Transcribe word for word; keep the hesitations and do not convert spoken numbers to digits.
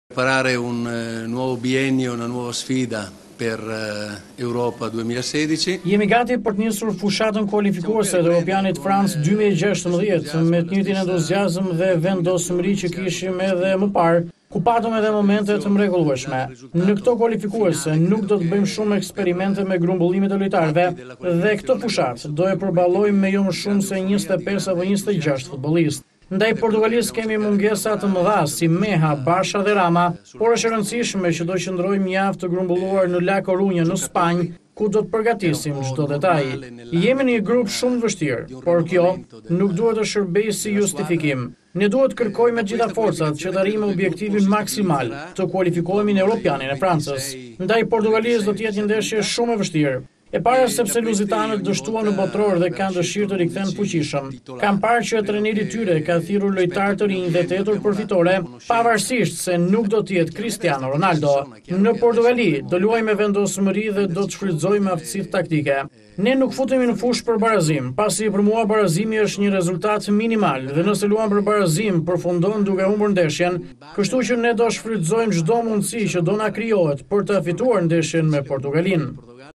Preparare un uh, nuovo biennio, una nuova sfida per uh, Europa duemilasedici. Jemi gati për të nisur fushatën kualifikuese të Europianit Francë dy mijë e gjashtëmbëdhjetë me të njëjtin entuziazëm dhe vendosmëri që kishim edhe më parë, ku patëm edhe momente të mrekullueshme. Në këto kualifikuese nuk do të bëjmë shumë eksperimente me grumbullimet e lojtarëve dhe këto fushatë do e përballojmë me jo më shumë se njëzet e pesë apo njëzet e gjashtë futbollistë. Ndaj Portugalisë kemi mungesa të mëdha si Meha, Basha dhe Rama, por është e rëndësishme që do qëndrojmë javë të grumbulluar në La Coruña në Spanjë, ku do të përgatisim çdo detaj. Jemi në një grup shumë të vështirë, por kjo nuk duhet të shërbejë si justifikim. Ne duhet të kërkojmë me të gjitha forcat që të arrijmë objektivin maksimal, të kualifikohemi në Europianin e Francës. Ndaj Portugalisë do të jetë një ndeshje shumë e vështirë. E para sepse luzitanët dështuan në botror dhe kanë dëshirë të rikthehen fuqishëm. Kam parë që trajneri i tyre ka thirrur lojtarë të rinj dhe të hetur për fitore, pavarësisht se nuk do të jetë Cristiano Ronaldo. Në Portugali do luajmë me vendosmëri dhe do të shfrytëzojmë aftësitë taktike. Ne nuk futemi në fushë për barazim, pasi për mua barazimi është një rezultat minimal dhe nëse luam për barazim përfundon duke humbur ndeshjen, kështu që ne do shfrytëzojmë çdo mundësi që do na krijohet për të fituar ndeshjen me Portugalinë.